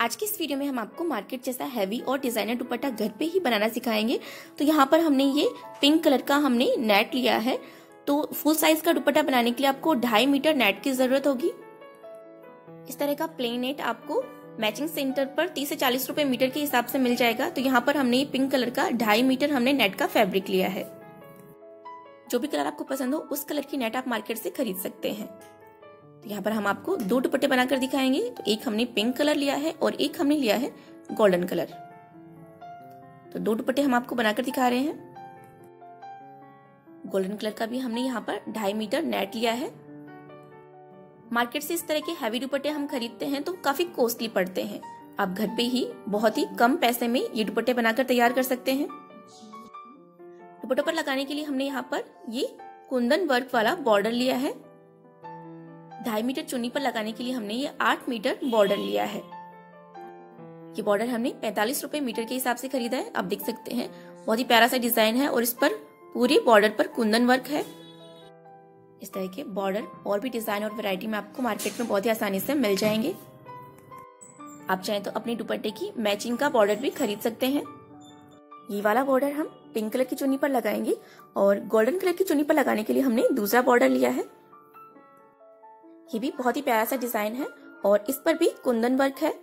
आज की इस वीडियो में हम आपको मार्केट जैसा हैवी और डिजाइनर दुपट्टा घर पे ही बनाना सिखाएंगे। तो यहाँ पर हमने ये पिंक कलर का हमने नेट लिया है। तो फुल साइज का दुपट्टा बनाने के लिए आपको 2.5 मीटर नेट की जरूरत होगी। इस तरह का प्लेन नेट आपको मैचिंग सेंटर पर 30 से 40 रुपए मीटर के हिसाब से मिल जाएगा। तो यहाँ पर हमने पिंक कलर का 2.5 मीटर हमने नेट का फैब्रिक लिया है। जो भी कलर आपको पसंद हो उस कलर की नेट आप मार्केट से खरीद सकते हैं। तो यहाँ पर हम आपको 2 दुपट्टे बनाकर दिखाएंगे। तो एक हमने पिंक कलर लिया है और एक हमने लिया है गोल्डन कलर। तो 2 दुपट्टे हम आपको बनाकर दिखा रहे हैं। गोल्डन कलर का भी हमने यहाँ पर 2.5 मीटर नेट लिया है। मार्केट से इस तरह के हैवी दुपट्टे हम खरीदते हैं तो काफी कॉस्टली पड़ते हैं। आप घर पे ही बहुत ही कम पैसे में ये दुपट्टे बनाकर तैयार कर सकते हैं। दुपट्टों पर लगाने के लिए हमने यहाँ पर ये कुंदन वर्क वाला बॉर्डर लिया है। 2.5 मीटर चुन्नी पर लगाने के लिए हमने ये 8 मीटर बॉर्डर लिया है। ये बॉर्डर हमने 45 रुपए मीटर के हिसाब से खरीदा है। आप देख सकते हैं बहुत ही प्यारा सा डिजाइन है और इस पर पूरे बॉर्डर पर कुंदन वर्क है। इस तरह के बॉर्डर और भी डिजाइन और वैरायटी में आपको मार्केट में बहुत ही आसानी से मिल जाएंगे। आप चाहें तो अपने दुपट्टे की मैचिंग का बॉर्डर भी खरीद सकते हैं। ये वाला बॉर्डर हम पिंक कलर की चुन्नी पर लगाएंगे और गोल्डन कलर की चुन्नी पर लगाने के लिए हमने दूसरा बॉर्डर लिया है। ये भी बहुत ही प्यारा सा डिजाइन है और इस पर भी कुंदन वर्क है।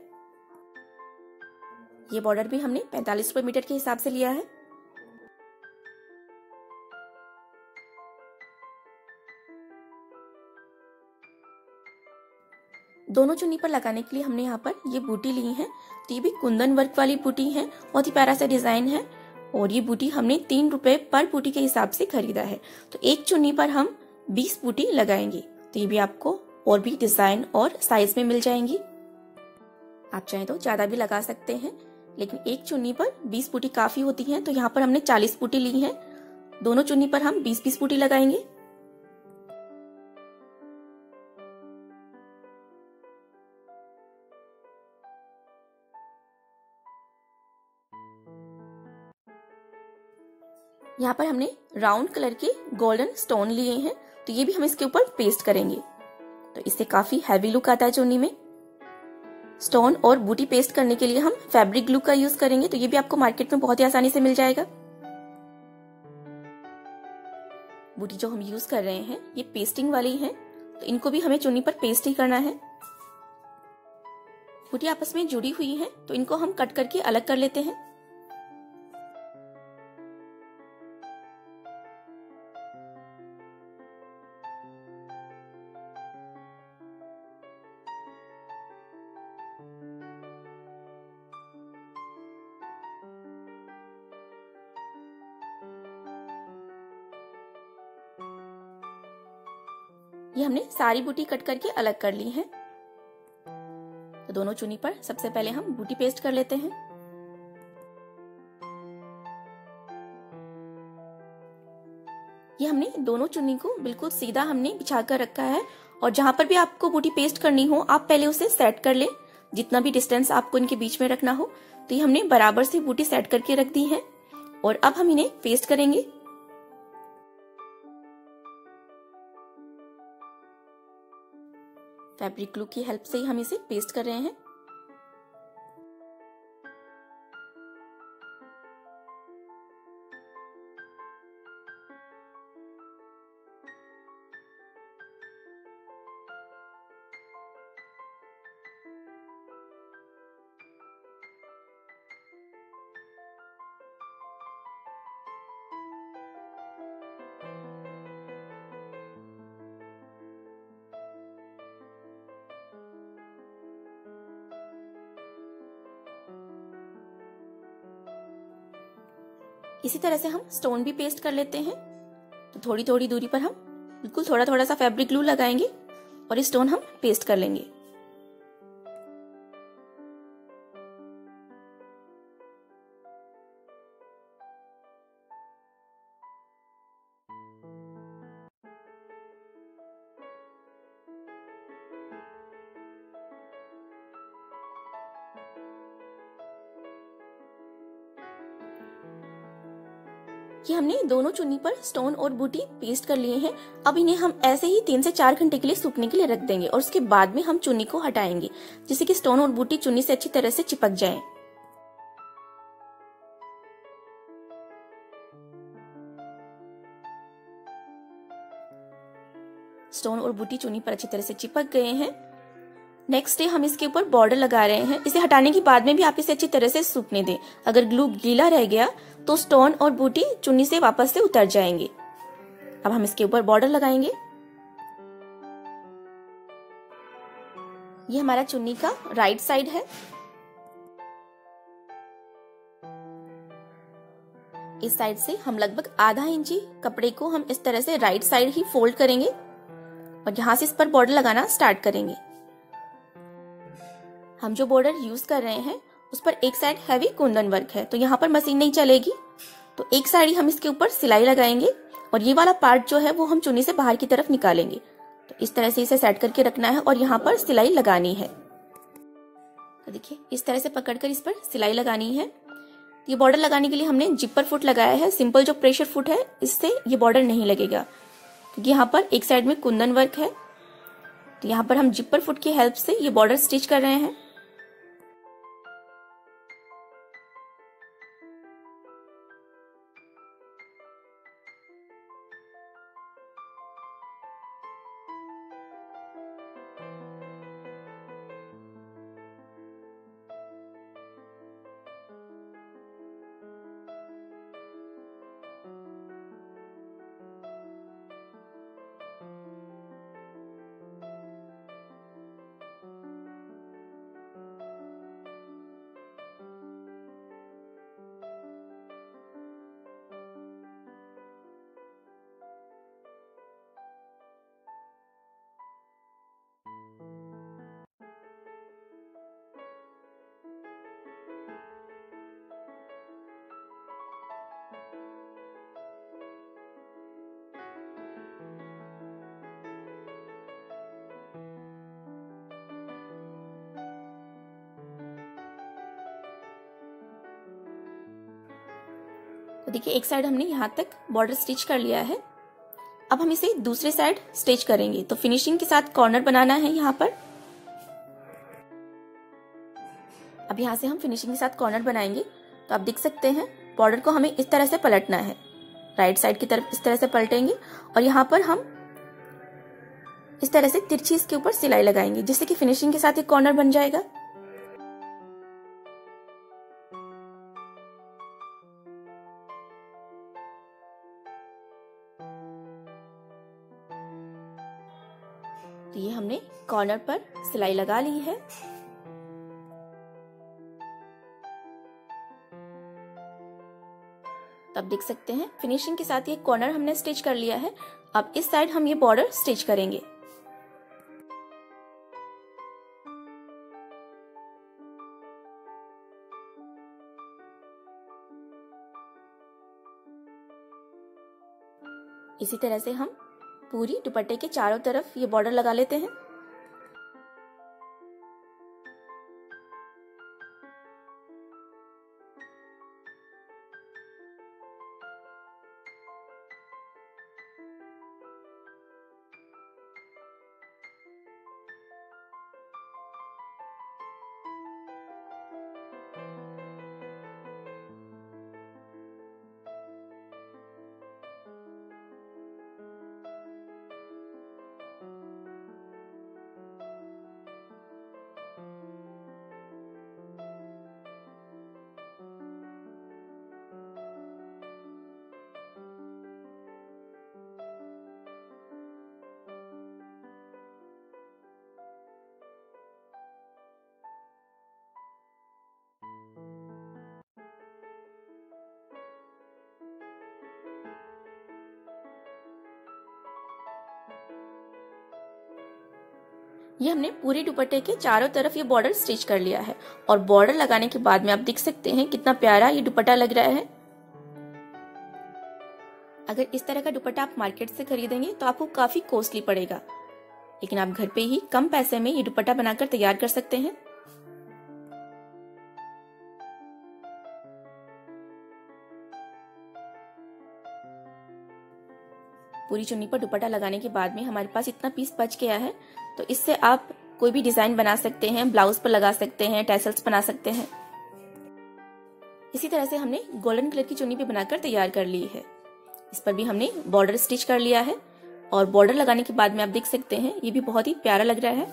ये बॉर्डर भी हमने 45 रुपए मीटर के हिसाब से लिया है। दोनों चुन्नी पर लगाने के लिए हमने यहाँ पर ये बूटी ली है। तो ये भी कुंदन वर्क वाली बूटी है। बहुत ही प्यारा सा डिजाइन है और ये बूटी हमने 3 रुपए पर बूटी के हिसाब से खरीदा है। तो एक चुन्नी पर हम 20 बूटी लगाएंगे। तो ये भी आपको और भी डिजाइन और साइज में मिल जाएंगी। आप चाहें तो ज्यादा भी लगा सकते हैं, लेकिन एक चुन्नी पर 20 बूटी काफी होती है। तो यहाँ पर हमने 40 बूटी ली है। दोनों चुन्नी पर हम 20-20 बूटी लगाएंगे। यहाँ पर हमने राउंड कलर के गोल्डन स्टोन लिए हैं। तो ये भी हम इसके ऊपर पेस्ट करेंगे। तो इससे काफी हैवी लुक आता है चुन्नी में। स्टोन और बूटी पेस्ट करने के लिए हम फैब्रिक ग्लू का यूज करेंगे। तो ये भी आपको मार्केट में बहुत ही आसानी से मिल जाएगा। बूटी जो हम यूज कर रहे हैं ये पेस्टिंग वाली है। तो इनको भी हमें चुन्नी पर पेस्ट ही करना है। बूटी आपस में जुड़ी हुई है तो इनको हम कट करके अलग कर लेते हैं। ये हमने सारी बूटी कट करके अलग कर ली है। तो दोनों चुन्नी पर सबसे पहले हम बूटी पेस्ट कर लेते हैं। ये हमने दोनों चुन्नी को बिल्कुल सीधा हमने बिछा कर रखा है और जहां पर भी आपको बूटी पेस्ट करनी हो आप पहले उसे सेट कर ले, जितना भी डिस्टेंस आपको इनके बीच में रखना हो। तो ये हमने बराबर से बूटी सेट करके रख दी है और अब हम इन्हें पेस्ट करेंगे। फैब्रिक ग्लू की हेल्प से ही हम इसे पेस्ट कर रहे हैं। इसी तरह से हम स्टोन भी पेस्ट कर लेते हैं। तो थोड़ी थोड़ी दूरी पर हम बिल्कुल थोड़ा थोड़ा सा फैब्रिक ग्लू लगाएंगे और ये स्टोन हम पेस्ट कर लेंगे। ये हमने दोनों चुन्नी पर स्टोन और बूटी पेस्ट कर लिए हैं। अब इन्हें हम ऐसे ही 3 से 4 घंटे के लिए सूखने के लिए रख देंगे और उसके बाद में हम चुन्नी को हटाएंगे, जिससे कि स्टोन और बूटी चुन्नी से अच्छी तरह से चिपक जाए। स्टोन और बूटी चुन्नी पर अच्छी तरह से चिपक गए हैं। नेक्स्ट डे हम इसके ऊपर बॉर्डर लगा रहे हैं। इसे हटाने के बाद में भी आप इसे अच्छी तरह से सूखने दें। अगर ग्लू गीला रह गया तो स्टोन और बूटी चुन्नी से वापस से उतर जाएंगे। अब हम इसके ऊपर बॉर्डर लगाएंगे। ये हमारा चुन्नी का राइट साइड है। इस साइड से हम लगभग आधा इंची कपड़े को हम इस तरह से राइट साइड ही फोल्ड करेंगे और यहां से इस पर बॉर्डर लगाना स्टार्ट करेंगे। हम जो बॉर्डर यूज कर रहे हैं उस पर एक साइड हैवी कुंदन वर्क है, तो यहाँ पर मशीन नहीं चलेगी, तो एक साइड ही हम इसके ऊपर सिलाई लगाएंगे और ये वाला पार्ट जो है वो हम चुन्नी से बाहर की तरफ निकालेंगे। तो इस तरह से इसे सेट करके रखना है और यहाँ पर सिलाई लगानी है। तो देखिए इस तरह से पकड़कर इस पर सिलाई लगानी है। ये बॉर्डर लगाने के लिए हमने जिपर फुट लगाया है। सिंपल जो प्रेशर फुट है इससे ये बॉर्डर नहीं लगेगा, क्योंकि यहाँ पर एक साइड में कुंदन वर्क है। तो यहाँ पर हम जिपर फुट की हेल्प से ये बॉर्डर स्टिच कर रहे हैं। तो देखिए एक साइड हमने यहाँ तक बॉर्डर स्टिच कर लिया है। अब हम इसे दूसरे साइड स्टिच करेंगे। तो फिनिशिंग के साथ कॉर्नर बनाना है यहाँ पर। अब यहाँ से हम फिनिशिंग के साथ कॉर्नर बनाएंगे। तो आप देख सकते हैं बॉर्डर को हमें इस तरह से पलटना है, राइट साइड की तरफ इस तरह से पलटेंगे और यहाँ पर हम इस तरह से तिरछी इसके ऊपर सिलाई लगाएंगे, जिससे कि फिनिशिंग के साथ एक कॉर्नर बन जाएगा। तो ये हमने कॉर्नर पर सिलाई लगा ली है। तो आप देख सकते हैं फिनिशिंग के साथ ये कॉर्नर हमने स्टिच कर लिया है। अब इस साइड हम ये बॉर्डर स्टिच करेंगे। इसी तरह से हम पूरी दुपट्टे के चारों तरफ ये बॉर्डर लगा लेते हैं। ये हमने पूरे दुपट्टे के चारों तरफ ये बॉर्डर स्टिच कर लिया है और बॉर्डर लगाने के बाद में आप देख सकते हैं कितना प्यारा ये दुपट्टा लग रहा है। अगर इस तरह का दुपट्टा आप मार्केट से खरीदेंगे तो आपको काफी कॉस्टली पड़ेगा, लेकिन आप घर पे ही कम पैसे में ये दुपट्टा बनाकर तैयार कर सकते हैं। पूरी चुन्नी पर दुपट्टा लगाने के बाद में हमारे पास इतना पीस बच गया है, तो इससे आप कोई भी डिजाइन बना सकते हैं, ब्लाउज पर लगा सकते हैं, टैसल्स बना सकते हैं। इसी तरह से हमने गोल्डन कलर की चुन्नी भी बनाकर तैयार कर ली है। इस पर भी हमने बॉर्डर स्टिच कर लिया है और बॉर्डर लगाने के बाद में आप देख सकते हैं ये भी बहुत ही प्यारा लग रहा है।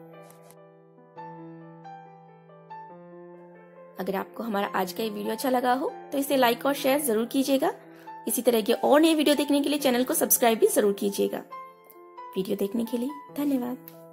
अगर आपको हमारा आज का ये वीडियो अच्छा लगा हो तो इसे लाइक और शेयर जरूर कीजिएगा। इसी तरह के और नए वीडियो देखने के लिए चैनल को सब्सक्राइब भी जरूर कीजिएगा। वीडियो देखने के लिए धन्यवाद।